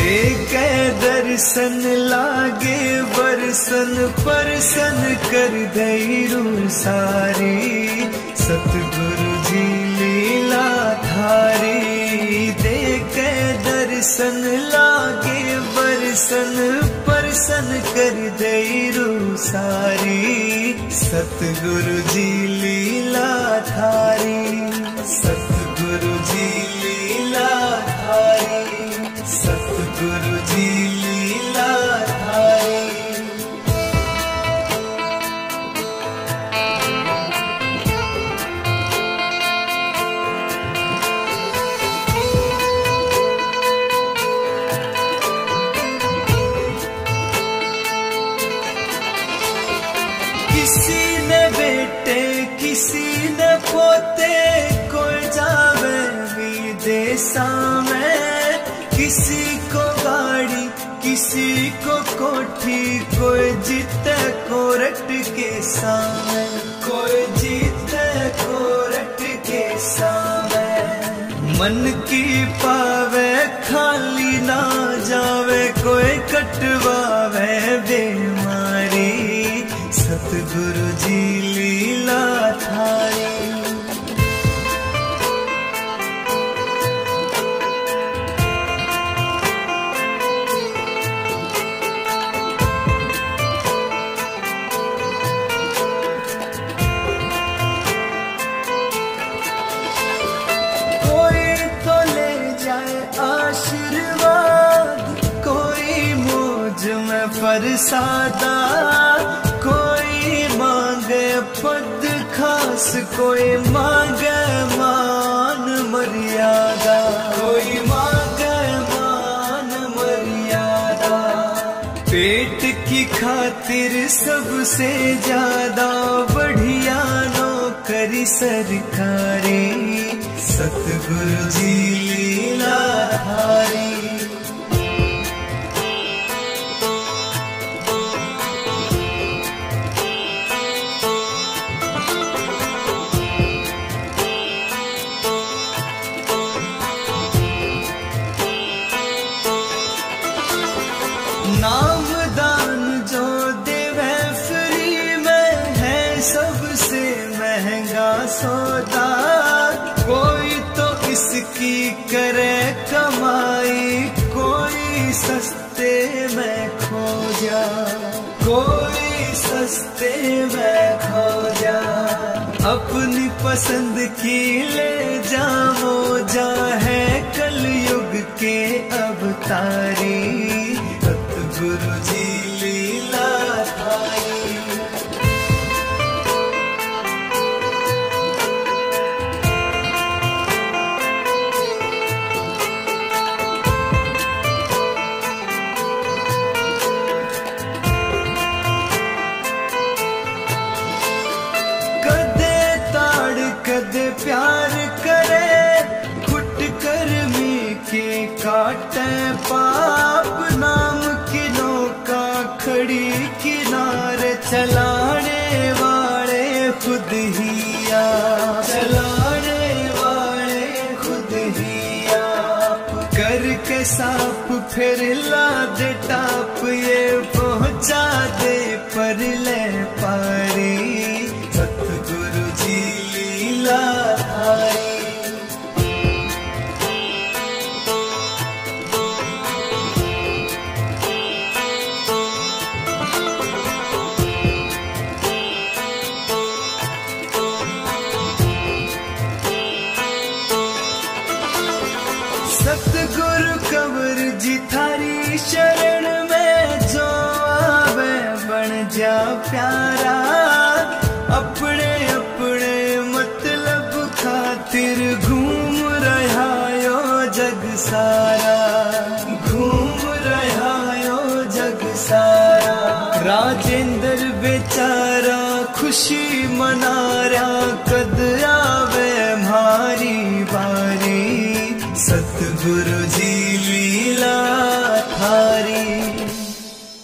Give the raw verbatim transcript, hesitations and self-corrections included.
देखे दर्शन लागे बरसन परसन कर दैरू सारी। सतगुरु जी लीला धारी देखे दर्शन लागे बरसन परसन कर दैरू सारी। सतगुरु जी लीला धारी सतगुरु जी लीला धारी सतगुरु जी लीला धारी। किसी ने बेटे किसी ने पोते कोई जावे विदेशा में। किसी को गाड़ी किसी को कोठी कोई जीते कोरट के सामने कोई जीते कोरट के सामने। मन की पावे खाली ना जावे कोई कटवावे बीमारी। सतगुरु जी लीला धारी कोई तो ले जाए आशीर्वाद कोई मौज में फरसादा। कोई मांगे पद खास कोई मांगे मान मर्यादा कोई मांगे मान मर्यादा। पेट की खातिर सबसे ज्यादा बढ़िया नौकरी सरकारी। सतगुरु जी लीला धारी नाम दान जो देवे फ्री में है सबसे महंगा सौदा। कोई तो इसकी करे कमाई कोई सस्ते में खो जा कोई सस्ते में खो जा। अपनी पसंद की ले जाओ जा है कलयुग के अवतारी। सतगुरु जी लीला धारी कदे ताड़ कदे प्यार करे घुट कर्मी के काटे पाप। नाम की नौका खड़ी किनारे चलाने वाले खुद ही आप चलाने वाले खुद ही आप। करके साफ फिर ला दे टाप ये पहुंचा दे पर ले पारी। सतगुरु जी लीला धारी सतगुरु कबर जी थारी शरण में जो आवे बन जा प्यारा। अपने अपने मतलब खातिर घूम रहा यो जग सारा घूम रहा यो जग सारा। राजेंद्र बेचारा खुशी मना रहा कद आवे मारी बारी। सतगुरु जी लीला धारी